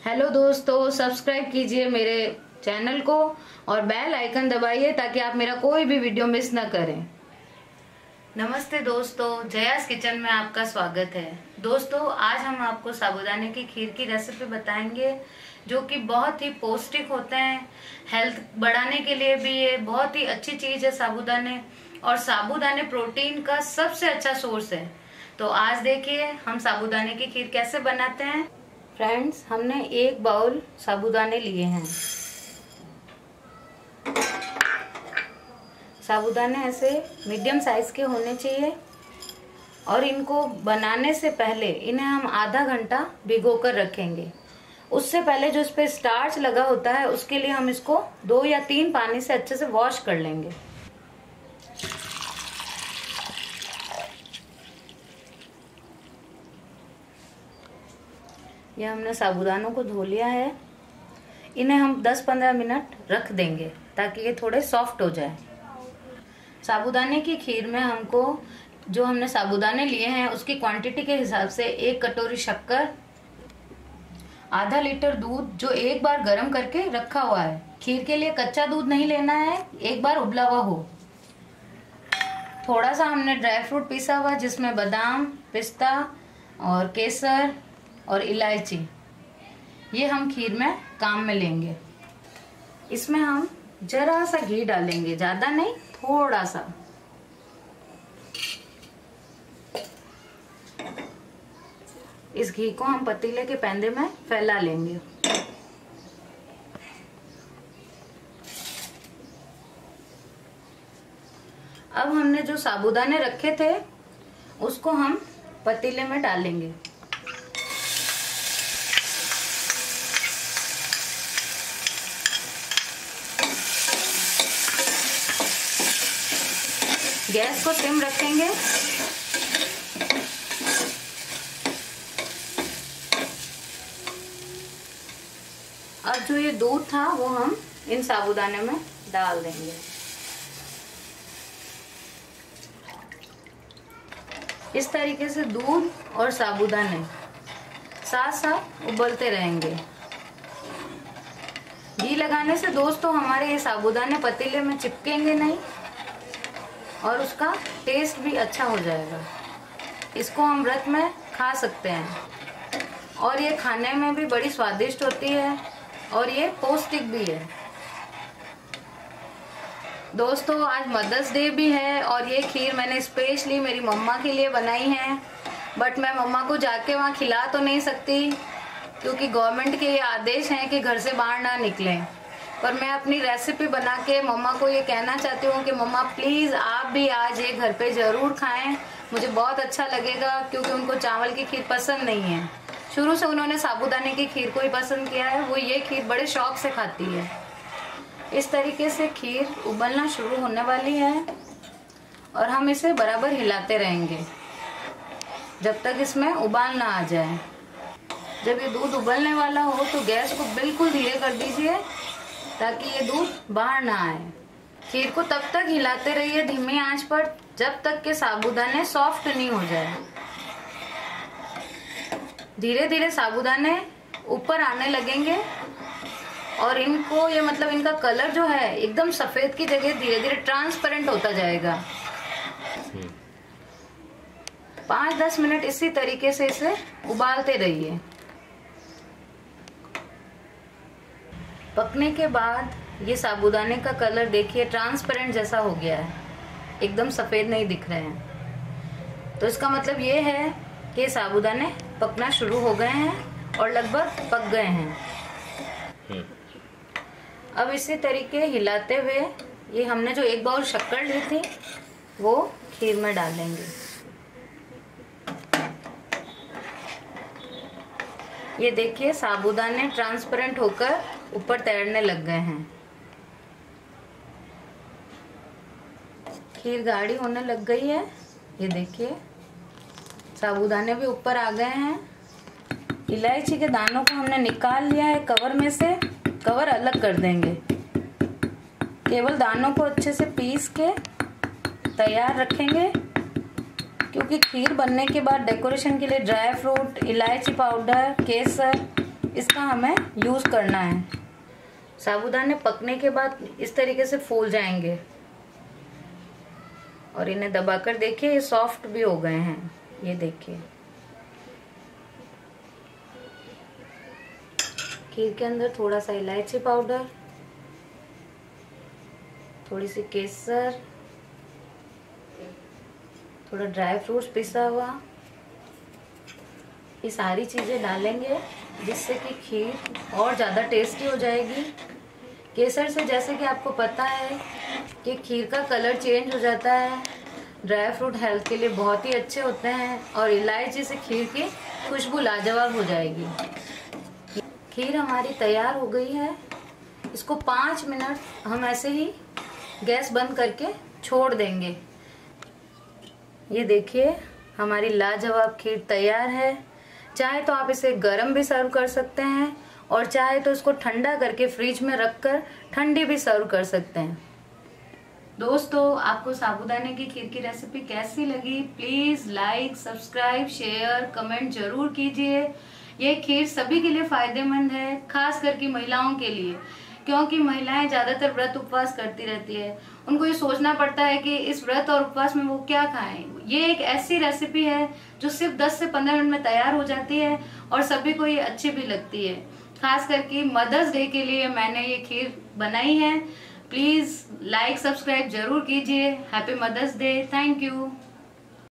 Hello दोस्तों, subscribe कीजिए मेरे चैनल को और बेल आइकन दबाइए ताकि आप मेरा कोई भी वीडियो मिस ना करें। नमस्ते दोस्तों, जयास किचन में आपका स्वागत है। दोस्तों, आज हम आपको साबूदाने की खीर की रेसिपी बताएंगे जो कि बहुत ही पौष्टिक होते हैं। हेल्थ बढ़ाने के लिए भी ये बहुत ही अच्छी चीज है साबूदाने, और साबूदाने प्रोटीन का सबसे अच्छा सोर्स है। तो आज देखिए हम साबूदाने की खीर कैसे बनाते हैं। फ्रेंड्स, हमने 1 बाउल साबूदाने लिए हैं। साबूदाने ऐसे मीडियम साइज के होने चाहिए और इनको बनाने से पहले इन्हें हम आधा घंटा भिगोकर रखेंगे। उससे पहले जो इस पे स्टार्च लगा होता है उसके लिए हम इसको 2 या 3 पानी से अच्छे से वॉश कर लेंगे। ये हमने साबूदानों को धो लिया है। इन्हें हम 10-15 मिनट रख देंगे ताकि ये थोड़े सॉफ्ट हो जाए। साबूदाने की खीर में हमको जो हमने साबूदाने लिए हैं उसकी क्वांटिटी के हिसाब से 1 कटोरी शक्कर, आधा लीटर दूध जो एक बार गर्म करके रखा हुआ है। खीर के लिए कच्चा दूध नहीं लेना है, एक बार उबला हुआ हो। थोड़ा सा हमने ड्राई फ्रूट पीसा हुआ जिसमें बादाम, पिस्ता और केसर और इलायची, ये हम खीर में काम में लेंगे। इसमें हम जरा सा घी डालेंगे, ज्यादा नहीं, थोड़ा सा। इस घी को हम पतीले के पैंदे में फैला लेंगे। अब हमने जो साबूदाने रखे थे उसको हम पतीले में डालेंगे। गैस को सिम रखेंगे। अब जो ये दूध था वो हम इन साबूदाने में डाल देंगे। इस तरीके से दूध और साबूदाने साथ साथ उबलते रहेंगे। घी लगाने से दोस्तों हमारे ये साबूदाने पतीले में चिपकेंगे नहीं और उसका टेस्ट भी अच्छा हो जाएगा। इसको हम व्रत में खा सकते हैं और ये खाने में भी बड़ी स्वादिष्ट होती है और ये पौष्टिक भी है। दोस्तों, आज मदर्स डे भी है और ये खीर मैंने स्पेशली मेरी मम्मा के लिए बनाई है। बट मैं मम्मा को जाके वहाँ खिला तो नहीं सकती क्योंकि गवर्नमेंट के ये आदेश हैं कि घर से बाहर ना निकलें। पर मैं अपनी रेसिपी बना के मम्मा को ये कहना चाहती हूँ कि मम्मा प्लीज़ आप भी आज ये घर पे ज़रूर खाएं, मुझे बहुत अच्छा लगेगा। क्योंकि उनको चावल की खीर पसंद नहीं है, शुरू से उन्होंने साबूदाने की खीर को ही पसंद किया है। वो ये खीर बड़े शौक से खाती है। इस तरीके से खीर उबलना शुरू होने वाली है और हम इसे बराबर हिलाते रहेंगे जब तक इसमें उबाल ना आ जाए। जब ये दूध उबलने वाला हो तो गैस को बिल्कुल धीरे कर दीजिए ताकि ये दूध बाहर ना आए। खीर को तब तक हिलाते रहिए धीमी आंच पर जब तक के साबूदाने सॉफ्ट नहीं हो जाए। धीरे धीरे साबूदाने ऊपर आने लगेंगे और इनको ये मतलब इनका कलर जो है एकदम सफेद की जगह धीरे धीरे ट्रांसपेरेंट होता जाएगा। 5-10 मिनट इसी तरीके से इसे उबालते रहिए। पकने के बाद ये साबूदाने का कलर देखिए ट्रांसपेरेंट जैसा हो गया है, एकदम सफेद नहीं दिख रहे हैं। तो इसका मतलब ये है कि साबूदाने पकना शुरू हो गए हैं और लगभग पक गए हैं। अब इसी तरीके हिलाते हुए ये हमने जो 1 बाउल शक्कर ली थी वो खीर में डालेंगे। ये देखिए साबूदाने ट्रांसपेरेंट होकर ऊपर तैरने लग गए हैं। खीर गाढ़ी होने लग गई है। ये देखिए साबूदाने भी ऊपर आ गए हैं। इलायची के दानों को हमने निकाल लिया है कवर में से, कवर अलग कर देंगे। केवल दानों को अच्छे से पीस के तैयार रखेंगे क्योंकि खीर बनने के बाद डेकोरेशन के लिए ड्राई फ्रूट, इलायची पाउडर, केसर इसका हमें यूज करना है। साबूदाने पकने के बाद इस तरीके से फूल जाएंगे और इन्हें दबाकर देखिए ये सॉफ्ट भी हो गए हैं। ये देखिए खीर के अंदर थोड़ा सा इलायची पाउडर, थोड़ी सी केसर, थोड़ा ड्राई फ्रूट्स पिसा हुआ, ये सारी चीजें डालेंगे जिससे कि खीर और ज़्यादा टेस्टी हो जाएगी। केसर से जैसे कि आपको पता है कि खीर का कलर चेंज हो जाता है, ड्राई फ्रूट हेल्थ के लिए बहुत ही अच्छे होते हैं और इलायची से खीर की खुशबू लाजवाब हो जाएगी। खीर हमारी तैयार हो गई है। इसको 5 मिनट हम ऐसे ही गैस बंद करके छोड़ देंगे। ये देखिए हमारी लाजवाब खीर तैयार है। चाहे तो आप इसे गरम भी सर्व कर सकते हैं और चाहे तो इसको ठंडा करके फ्रिज में रखकर ठंडी भी सर्व कर सकते हैं। दोस्तों, आपको साबूदाने की खीर की रेसिपी कैसी लगी? Please like, subscribe, share, comment जरूर कीजिए। ये खीर सभी के लिए फायदेमंद है, खास करके महिलाओं के लिए, क्योंकि महिलाएं ज्यादातर व्रत उपवास करती रहती है। उनको ये सोचना पड़ता है कि इस व्रत और उपवास में वो क्या खाएं। ये एक ऐसी रेसिपी है जो सिर्फ 10 से 15 मिनट में तैयार हो जाती है और सभी को ये अच्छी भी लगती है। खास करके मदर्स डे के लिए मैंने ये खीर बनाई है। प्लीज लाइक, सब्सक्राइब जरूर कीजिए। Happy mother's day. Thank you.